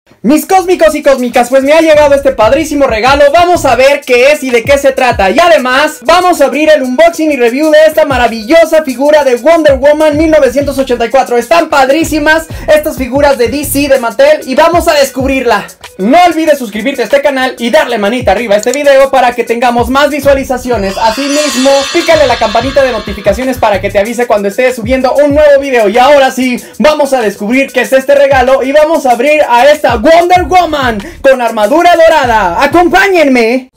Mis cósmicos y cósmicas, pues me ha llegado este padrísimo regalo. Vamos a ver qué es y de qué se trata. Y además, vamos a abrir el unboxing y review de esta maravillosa figura de Wonder Woman 1984. Están padrísimas estas figuras de DC, de Mattel, y vamos a descubrirla. No olvides suscribirte a este canal y darle manita arriba a este video para que tengamos más visualizaciones. Asimismo, pícale la campanita de notificaciones para que te avise cuando esté subiendo un nuevo video. Y ahora sí, vamos a descubrir qué es este regalo y vamos a abrir a esta Wonder Woman con armadura dorada. ¡Acompáñenme!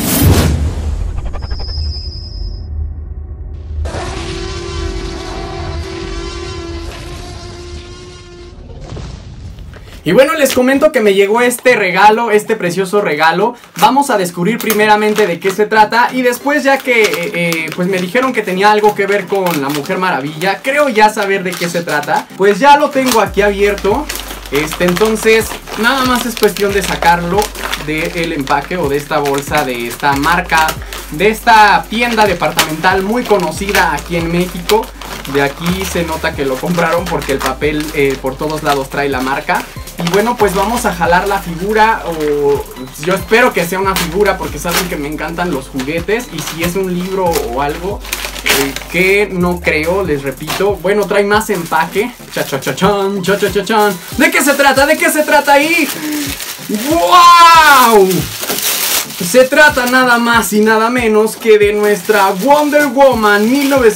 Y bueno, les comento que me llegó este regalo, este precioso regalo. Vamos a descubrir primeramente de qué se trata y después, ya que pues me dijeron que tenía algo que ver con la Mujer Maravilla, creo ya saber de qué se trata. Pues ya lo tengo aquí abierto. Entonces nada más es cuestión de sacarlo del empaque o de esta bolsa, de esta marca, de esta tienda departamental muy conocida aquí en México. De aquí se nota que lo compraron porque el papel por todos lados trae la marca. Y bueno, pues vamos a jalar la figura, o yo espero que sea una figura porque saben que me encantan los juguetes. Y si es un libro o algo, que no creo, les repito. Bueno, trae más empaque. Cha-cha-cha-chan, cha-cha-cha-chan. ¿De qué se trata? ¿De qué se trata ahí? ¡Wow! Se trata nada más y nada menos que de nuestra Wonder Woman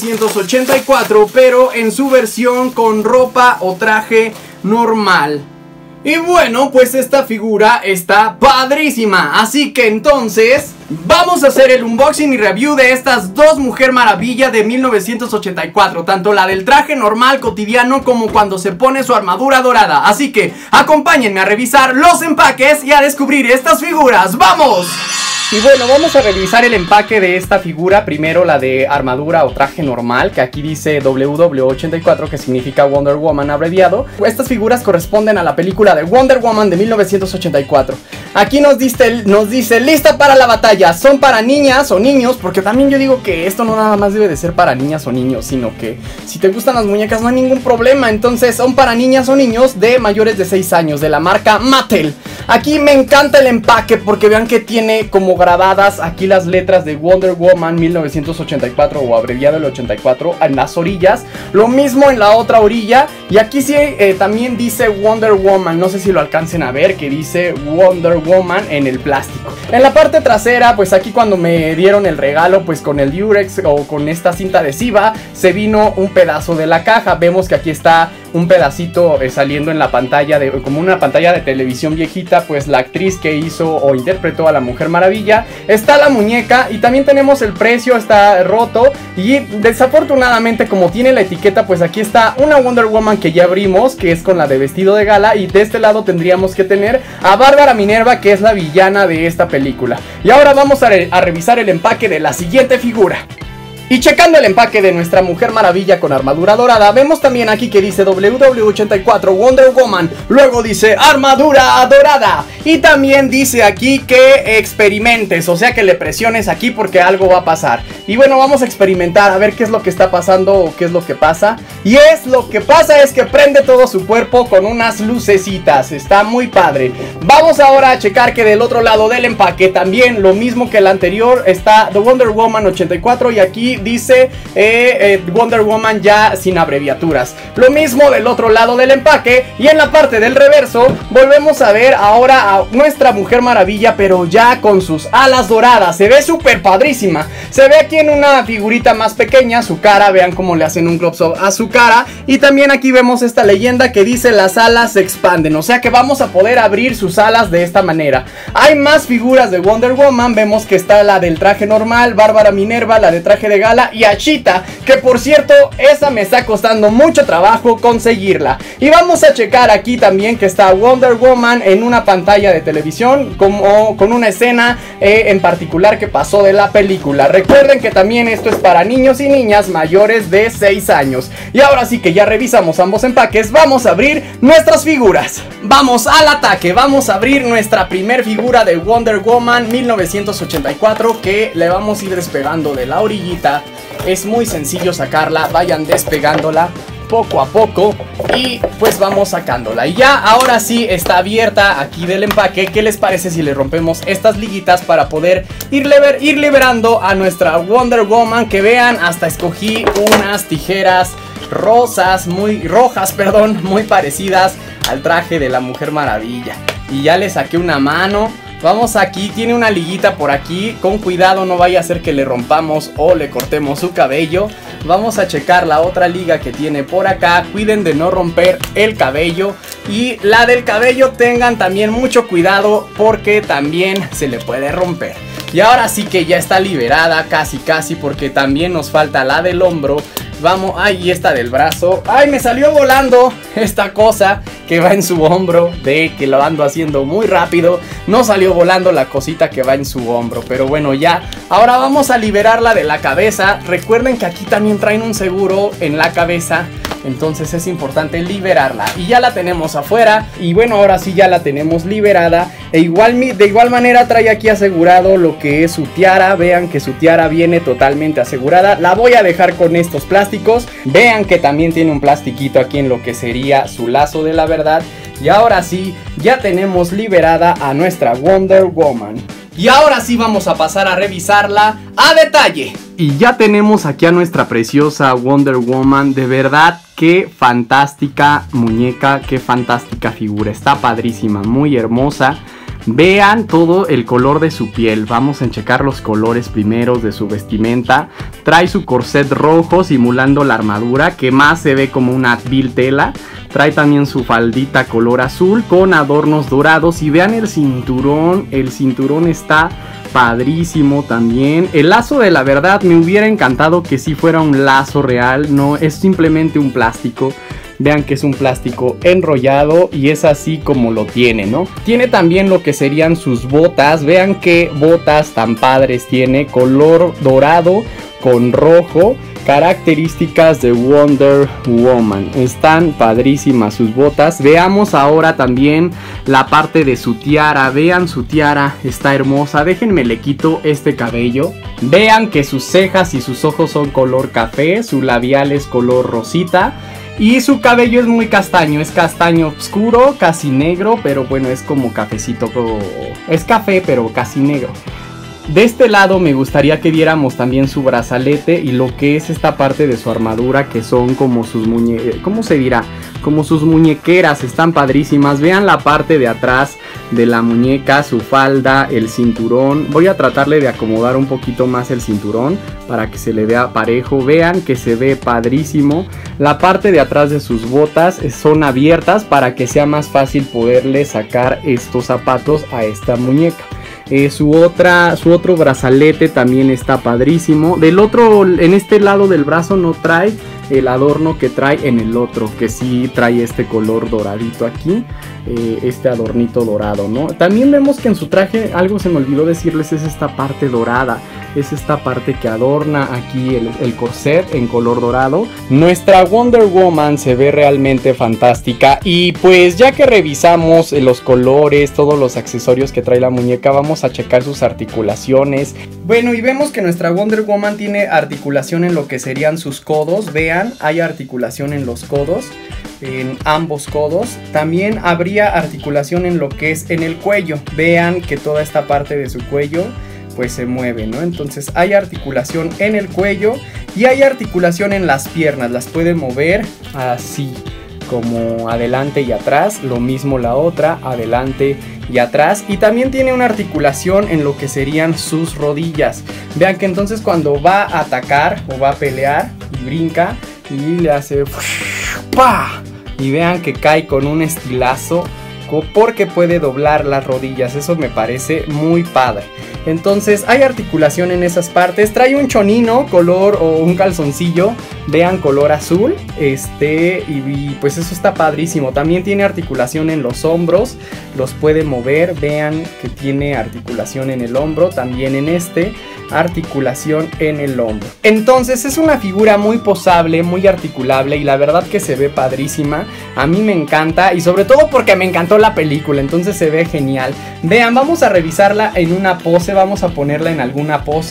1984, pero en su versión con ropa o traje normal. Y bueno, pues esta figura está padrísima. Así que entonces vamos a hacer el unboxing y review de estas dos Mujer Maravilla de 1984. Tanto la del traje normal cotidiano como cuando se pone su armadura dorada. Así que acompáñenme a revisar los empaques y a descubrir estas figuras. ¡Vamos! Y bueno, vamos a revisar el empaque de esta figura. Primero la de armadura o traje normal, que aquí dice WW84, que significa Wonder Woman abreviado. Estas figuras corresponden a la película de Wonder Woman de 1984. Aquí nos dice lista para la batalla. Son para niñas o niños, porque también yo digo que esto no nada más debe de ser para niñas o niños, sino que si te gustan las muñecas no hay ningún problema. Entonces son para niñas o niños de mayores de 6 años, de la marca Mattel. Aquí me encanta el empaque porque vean que tiene como grabadas aquí las letras de Wonder Woman 1984 o abreviado el 84 en las orillas. Lo mismo en la otra orilla. Y aquí sí también dice Wonder Woman. No sé si lo alcancen a ver, que dice Wonder Woman en el plástico. En la parte trasera, pues aquí cuando me dieron el regalo, pues con el Durex o con esta cinta adhesiva, se vino un pedazo de la caja. Vemos que aquí está un pedacito saliendo en la pantalla, como una pantalla de televisión viejita, pues la actriz que hizo o interpretó a la Mujer Maravilla. Está la muñeca y también tenemos el precio, está roto. Y desafortunadamente, como tiene la etiqueta, pues aquí está una Wonder Woman que ya abrimos, que es con la de vestido de gala. Y de este lado tendríamos que tener a Bárbara Minerva, que es la villana de esta película. Y ahora vamos a revisar el empaque de la siguiente figura. Y checando el empaque de nuestra Mujer Maravilla con armadura dorada, vemos también aquí que dice WW84 Wonder Woman, luego dice armadura dorada, y también dice aquí que experimentes, o sea que le presiones aquí porque algo va a pasar. Y bueno, vamos a experimentar a ver qué es lo que está pasando o qué es lo que pasa. Y lo que pasa es que prende todo su cuerpo con unas lucecitas, está muy padre. Vamos ahora a checar que del otro lado del empaque también lo mismo que el anterior, está The Wonder Woman 84 y aquí dice Wonder Woman ya sin abreviaturas. Lo mismo del otro lado del empaque. Y en la parte del reverso volvemos a ver ahora a nuestra Mujer Maravilla, pero ya con sus alas doradas. Se ve súper padrísima. Se ve aquí en una figurita más pequeña su cara. Vean cómo le hacen un close-up a su cara. Y también aquí vemos esta leyenda que dice las alas se expanden. O sea que vamos a poder abrir sus alas de esta manera. Hay más figuras de Wonder Woman. Vemos que está la del traje normal, Bárbara Minerva, la de traje de gala y a Cheetah, que por cierto esa me está costando mucho trabajo conseguirla. Y vamos a checar aquí también que está Wonder Woman en una pantalla de televisión, como con una escena en particular que pasó de la película. Recuerden que también esto es para niños y niñas mayores de 6 años. Y ahora sí que ya revisamos ambos empaques, vamos a abrir nuestras figuras. Vamos al ataque, vamos a abrir nuestra primer figura de Wonder Woman 1984, que le vamos a ir despegando de la orillita. Es muy sencillo sacarla, vayan despegándola poco a poco y pues vamos sacándola. Y ya ahora sí está abierta aquí del empaque. ¿Qué les parece si le rompemos estas liguitas para poder ir liberando a nuestra Wonder Woman? Que vean, hasta escogí unas tijeras rojas, muy parecidas al traje de la Mujer Maravilla. Y ya le saqué una mano. Vamos aquí, tiene una liguita por aquí. Con cuidado, no vaya a ser que le rompamos o le cortemos su cabello. Vamos a checar la otra liga que tiene por acá. Cuiden de no romper el cabello. Y la del cabello tengan también mucho cuidado, porque también se le puede romper. Y ahora sí que ya está liberada, casi, porque también nos falta la del hombro. Vamos, ay, y esta del brazo. Ay, me salió volando esta cosa que va en su hombro. Ve que lo ando haciendo muy rápido. No salió volando la cosita que va en su hombro. Pero bueno, ya. Ahora vamos a liberarla de la cabeza. Recuerden que aquí también traen un seguro en la cabeza. Entonces es importante liberarla. Y ya la tenemos afuera. Y bueno, ahora sí ya la tenemos liberada. De igual manera trae aquí asegurado lo que es su tiara. Vean que su tiara viene totalmente asegurada. La voy a dejar con estos plásticos. Vean que también tiene un plastiquito aquí en lo que sería su lazo de la verdad. Y ahora sí, ya tenemos liberada a nuestra Wonder Woman. Y ahora sí vamos a pasar a revisarla a detalle. Y ya tenemos aquí a nuestra preciosa Wonder Woman. De verdad, qué fantástica muñeca, qué fantástica figura. Está padrísima, muy hermosa. Vean todo el color de su piel. Vamos a checar los colores primeros de su vestimenta. Trae su corset rojo simulando la armadura, que más se ve como una vil tela. Trae también su faldita color azul con adornos dorados. Y vean el cinturón. El cinturón está padrísimo también. El lazo de la verdad me hubiera encantado que sí fuera un lazo real. No, es simplemente un plástico. Vean que es un plástico enrollado y es así como lo tiene, ¿no? Tiene también lo que serían sus botas. Vean qué botas tan padres tiene. Color dorado con rojo. Características de Wonder Woman. Están padrísimas sus botas. Veamos ahora también la parte de su tiara. Vean su tiara, está hermosa. Déjenme le quito este cabello. Vean que sus cejas y sus ojos son color café. Su labial es color rosita. Y su cabello es muy castaño, es castaño oscuro, casi negro, pero bueno, es como cafecito, es café, pero casi negro. De este lado me gustaría que viéramos también su brazalete y lo que es esta parte de su armadura, que son como sus ¿cómo se dirá? Como sus muñequeras, están padrísimas. Vean la parte de atrás de la muñeca, su falda, el cinturón. Voy a tratarle de acomodar un poquito más el cinturón para que se le vea parejo. Vean que se ve padrísimo. La parte de atrás de sus botas son abiertas para que sea más fácil poderle sacar estos zapatos a esta muñeca. Su otro brazalete también está padrísimo. En este lado del brazo no trae el adorno que trae en el otro, que sí trae este color doradito aquí, este adornito dorado, ¿no? También vemos que en su traje, algo se me olvidó decirles, es esta parte dorada, es esta parte que adorna aquí el corset en color dorado. Nuestra Wonder Woman se ve realmente fantástica. Y pues ya que revisamos los colores, todos los accesorios que trae la muñeca, vamos a checar sus articulaciones. Bueno, y vemos que nuestra Wonder Woman tiene articulación en lo que serían sus codos. Vean, hay articulación en los codos, en ambos codos. También habría articulación en lo que es en el cuello. Vean que toda esta parte de su cuello pues se mueve, ¿no? Entonces hay articulación en el cuello y hay articulación en las piernas. Las puede mover así, como adelante y atrás. Lo mismo la otra, adelante y atrás. Y también tiene una articulación en lo que serían sus rodillas. Vean que entonces cuando va a atacar o va a pelear y brinca y le hace ¡pah! Y vean que cae con un estilazo, porque puede doblar las rodillas. Eso me parece muy padre. Entonces hay articulación en esas partes. Trae un chonino color o un calzoncillo, vean, color azul. Y pues eso está padrísimo. También tiene articulación en los hombros, los puede mover. Vean que tiene articulación en el hombro, también en articulación en el hombro. Entonces es una figura muy posable, muy articulable, y la verdad que se ve padrísima. A mí me encanta, y sobre todo porque me encantó la película, entonces se ve genial. Vean, vamos a revisarla en una pose, vamos a ponerla en alguna pose.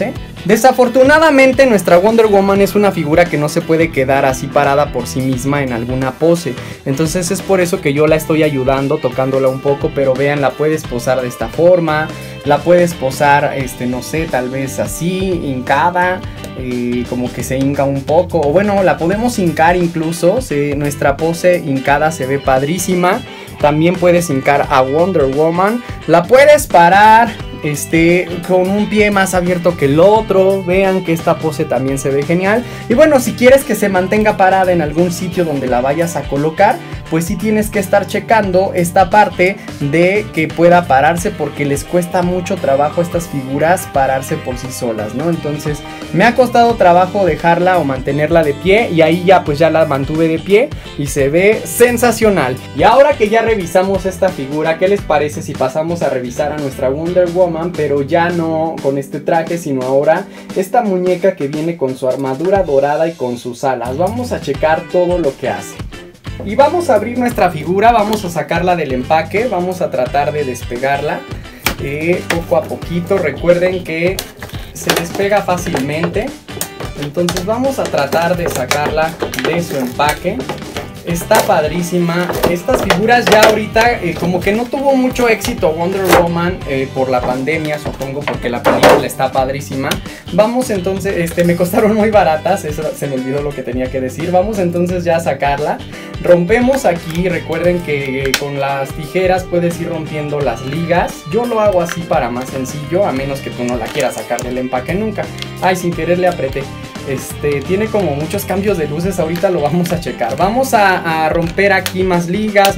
Desafortunadamente nuestra Wonder Woman es una figura que no se puede quedar así parada por sí misma en alguna pose. Entonces es por eso que yo la estoy ayudando, tocándola un poco. Pero vean, la puedes posar de esta forma, la puedes posar, no sé, tal vez así, hincada, como que se hinca un poco. O bueno, la podemos hincar incluso, nuestra pose hincada se ve padrísima. También puedes hincar a Wonder Woman, la puedes parar con un pie más abierto que el otro. Vean que esta pose también se ve genial. Y bueno, si quieres que se mantenga parada en algún sitio donde la vayas a colocar, pues sí tienes que estar checando esta parte de que pueda pararse, porque les cuesta mucho trabajo a estas figuras pararse por sí solas, ¿no? Entonces me ha costado trabajo dejarla o mantenerla de pie, y ahí ya pues ya la mantuve de pie y se ve sensacional. Y ahora que ya revisamos esta figura, ¿qué les parece si pasamos a revisar a nuestra Wonder Woman? Pero ya no con este traje, sino ahora esta muñeca que viene con su armadura dorada y con sus alas. Vamos a checar todo lo que hace. Y vamos a abrir nuestra figura, vamos a sacarla del empaque, vamos a tratar de despegarla poco a poquito. Recuerden que se despega fácilmente, entonces vamos a tratar de sacarla de su empaque. Está padrísima. Estas figuras ya ahorita como que no tuvo mucho éxito Wonder Woman por la pandemia, supongo, porque la película está padrísima. Vamos entonces, me costaron muy baratas, eso se me olvidó lo que tenía que decir. Vamos entonces ya a sacarla. Rompemos aquí, recuerden que con las tijeras puedes ir rompiendo las ligas. Yo lo hago así para más sencillo, a menos que tú no la quieras sacar del empaque nunca. Ay, sin querer le apreté. Tiene como muchos cambios de luces, ahorita lo vamos a checar. Vamos a romper aquí más ligas,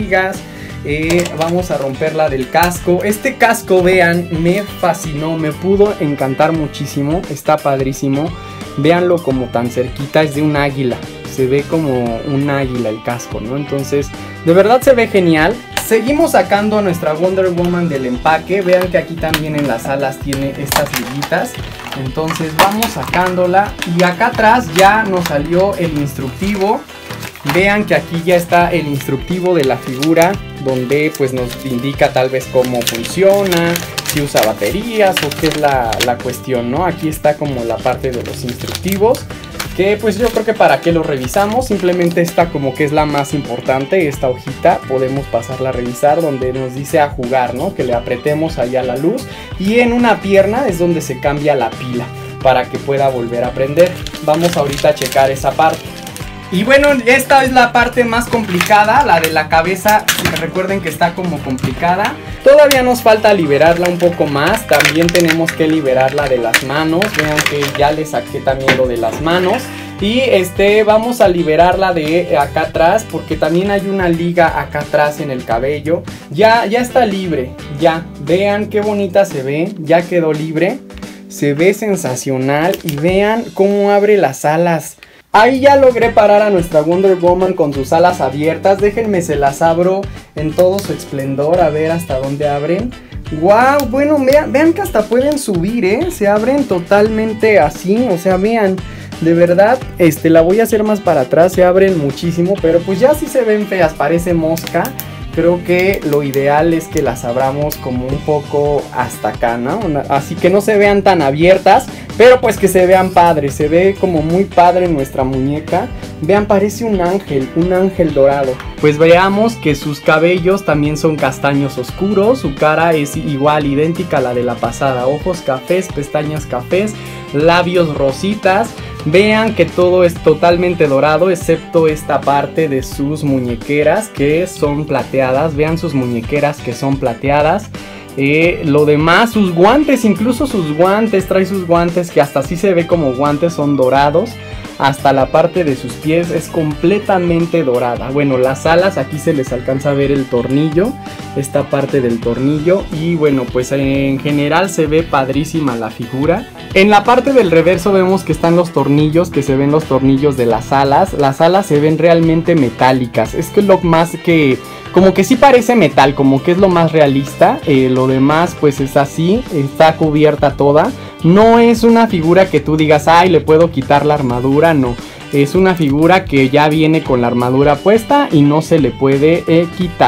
vamos a romper la del casco. Este casco, vean, me fascinó, me pudo encantar muchísimo, está padrísimo. Véanlo como tan cerquita, es de un águila, se ve como un águila el casco, ¿no? Entonces, de verdad se ve genial. Seguimos sacando a nuestra Wonder Woman del empaque. Vean que aquí también en las alas tiene estas liguitas. Entonces vamos sacándola. Y acá atrás ya nos salió el instructivo. Vean que aquí ya está el instructivo de la figura, donde pues nos indica tal vez cómo funciona, si usa baterías o qué es la cuestión, ¿no? Aquí está como la parte de los instructivos, que pues yo creo que para qué lo revisamos, simplemente esta como que es la más importante, esta hojita podemos pasarla a revisar, donde nos dice a jugar, ¿no? Que le apretemos allá la luz, y en una pierna es donde se cambia la pila para que pueda volver a prender. Vamos ahorita a checar esa parte. Y bueno, esta es la parte más complicada, la de la cabeza. Recuerden que está como complicada. Todavía nos falta liberarla un poco más. También tenemos que liberarla de las manos. Vean que ya le saqué también lo de las manos. Y vamos a liberarla de acá atrás, porque también hay una liga acá atrás en el cabello. Ya está libre, ya. Vean qué bonita se ve, ya quedó libre. Se ve sensacional y vean cómo abre las alas. Ahí ya logré parar a nuestra Wonder Woman con sus alas abiertas. Déjenme, se las abro en todo su esplendor, a ver hasta dónde abren. ¡Wow! Bueno, vean que hasta pueden subir, se abren totalmente así, o sea, vean. De verdad, la voy a hacer más para atrás, se abren muchísimo, pero pues ya sí se ven feas, parece mosca. Creo que lo ideal es que las abramos como un poco hasta acá, ¿no? Así que no se vean tan abiertas, pero pues que se vean padres. Se ve como muy padre nuestra muñeca. Vean, parece un ángel dorado. Pues veamos que sus cabellos también son castaños oscuros. Su cara es igual, idéntica a la de la pasada. Ojos cafés, pestañas cafés, labios rositas. Vean que todo es totalmente dorado, excepto esta parte de sus muñequeras, que son plateadas. Vean sus muñequeras que son plateadas. Lo demás, sus guantes, incluso sus guantes, trae sus guantes que hasta así se ve como guantes, son dorados. Hasta la parte de sus pies es completamente dorada. Bueno, las alas, aquí se les alcanza a ver el tornillo, esta parte del tornillo. Y bueno, pues en general se ve padrísima la figura. En la parte del reverso vemos que están los tornillos, que se ven los tornillos de las alas. Las alas se ven realmente metálicas. Es que lo más que... como que sí parece metal, como que es lo más realista. Lo demás pues es así, está cubierta toda. No es una figura que tú digas, ay, le puedo quitar la armadura, no. Es una figura que ya viene con la armadura puesta y no se le puede quitar.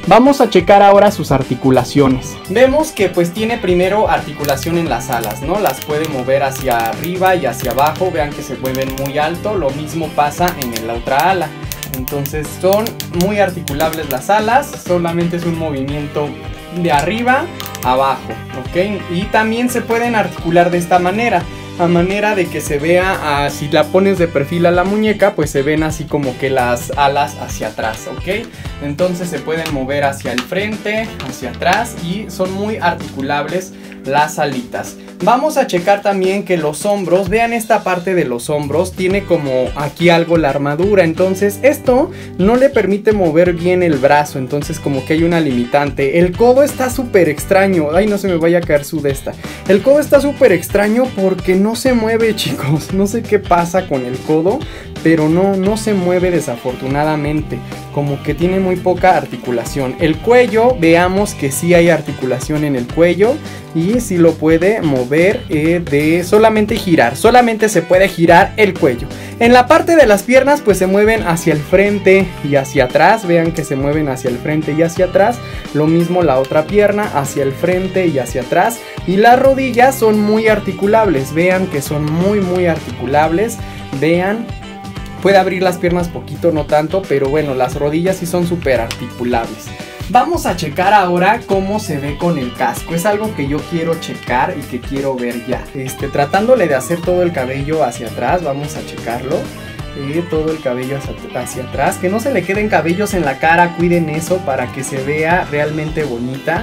Vamos a checar ahora sus articulaciones. Vemos que pues tiene primero articulación en las alas, ¿no? Las puede mover hacia arriba y hacia abajo. Vean que se mueven muy alto. Lo mismo pasa en la otra ala. Entonces son muy articulables las alas. Solamente es un movimiento de arriba a abajo, ¿ok? Y también se pueden articular de esta manera. A manera de que se vea, si la pones de perfil a la muñeca, pues se ven así como que las alas hacia atrás, ¿ok? Entonces se pueden mover hacia el frente, hacia atrás y son muy articulables las alitas. Vamos a checar también que los hombros, vean esta parte de los hombros, tiene como aquí algo la armadura, entonces esto no le permite mover bien el brazo, entonces como que hay una limitante. El codo está súper extraño, ay no se me vaya a caer su de esta. El codo está súper extraño porque no se mueve, chicos, no sé qué pasa con el codo, pero no se mueve desafortunadamente, como que tiene muy poca articulación. El cuello, veamos que sí hay articulación en el cuello y sí lo puede mover de solamente girar, solamente se puede girar el cuello. En la parte de las piernas pues se mueven hacia el frente y hacia atrás, vean que se mueven hacia el frente y hacia atrás, lo mismo la otra pierna hacia el frente y hacia atrás, y las rodillas son muy articulables, vean que son muy articulables, vean. Puede abrir las piernas poquito, no tanto, pero bueno, las rodillas sí son súper articulables. Vamos a checar ahora cómo se ve con el casco. Es algo que yo quiero checar y que quiero ver ya. Tratándole de hacer todo el cabello hacia atrás, vamos a checarlo. Todo el cabello hacia atrás. Que no se le queden cabellos en la cara, cuiden eso para que se vea realmente bonita.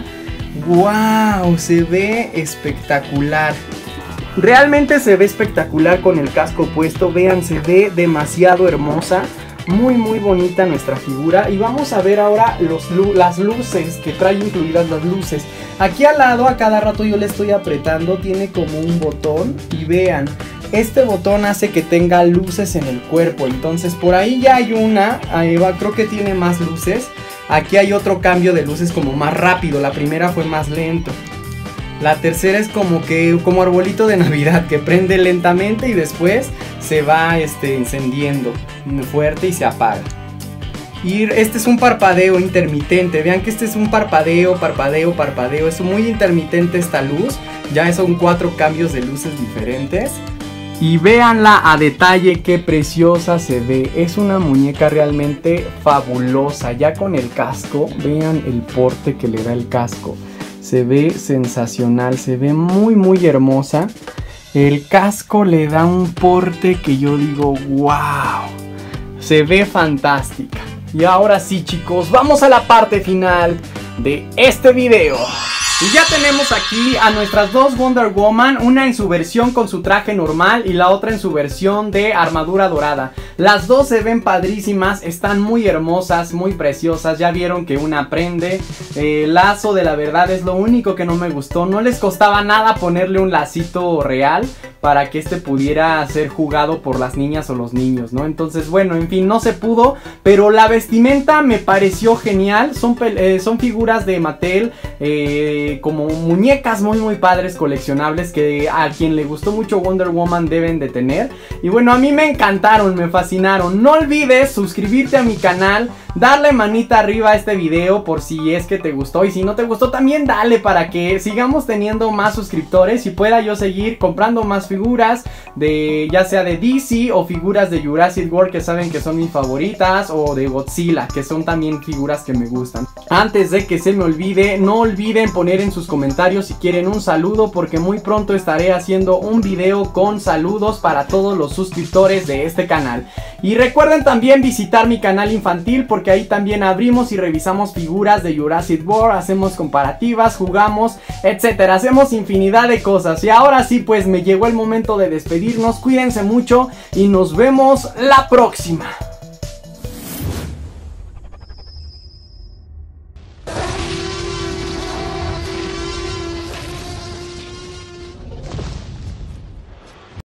¡Wow! Se ve espectacular. Realmente se ve espectacular con el casco puesto, vean, se ve demasiado hermosa, muy bonita nuestra figura. Y vamos a ver ahora las luces, que trae incluidas las luces. Aquí al lado, a cada rato yo le estoy apretando, tiene como un botón y vean, este botón hace que tenga luces en el cuerpo. Entonces por ahí ya hay una, ahí va, creo que tiene más luces. Aquí hay otro cambio de luces como más rápido, la primera fue más lento. La tercera es como arbolito de Navidad, que prende lentamente y después se va encendiendo fuerte y se apaga. Y este es un parpadeo intermitente, vean que este es un parpadeo, es muy intermitente esta luz. Ya son 4 cambios de luces diferentes. Y véanla a detalle, qué preciosa se ve, es una muñeca realmente fabulosa. Ya con el casco, vean el porte que le da el casco. Se ve sensacional, se ve muy hermosa. El casco le da un porte que yo digo, wow. Se ve fantástica. Y ahora sí, chicos, vamos a la parte final de este video. Y ya tenemos aquí a nuestras dos Wonder Woman, una en su versión con su traje normal y la otra en su versión de armadura dorada. Las dos se ven padrísimas, están muy hermosas, muy preciosas. Ya vieron que una prende, lazo de la verdad es lo único que no me gustó. No les costaba nada ponerle un lacito real para que pudiera ser jugado por las niñas o los niños, ¿no? Entonces, bueno, en fin, no se pudo, pero la vestimenta me pareció genial. Son figuras de Mattel, como muñecas muy padres, coleccionables, que a quien le gustó mucho Wonder Woman deben de tener. Y bueno, a mí me encantaron, me fascinaron. No olvides suscribirte a mi canal, darle manita arriba a este video por si es que te gustó, y si no te gustó también dale, para que sigamos teniendo más suscriptores y pueda yo seguir comprando más figuras de, ya sea de DC o figuras de Jurassic World, que saben que son mis favoritas, o de Godzilla, que son también figuras que me gustan. Antes de que se me olvide, no olviden poner en sus comentarios si quieren un saludo, porque muy pronto estaré haciendo un video con saludos para todos los suscriptores de este canal. Y recuerden también visitar mi canal infantil, porque ahí también abrimos y revisamos figuras de Jurassic World, hacemos comparativas, jugamos, etcétera. Hacemos infinidad de cosas. Y ahora sí, pues me llegó el momento de despedirnos. Cuídense mucho y nos vemos la próxima.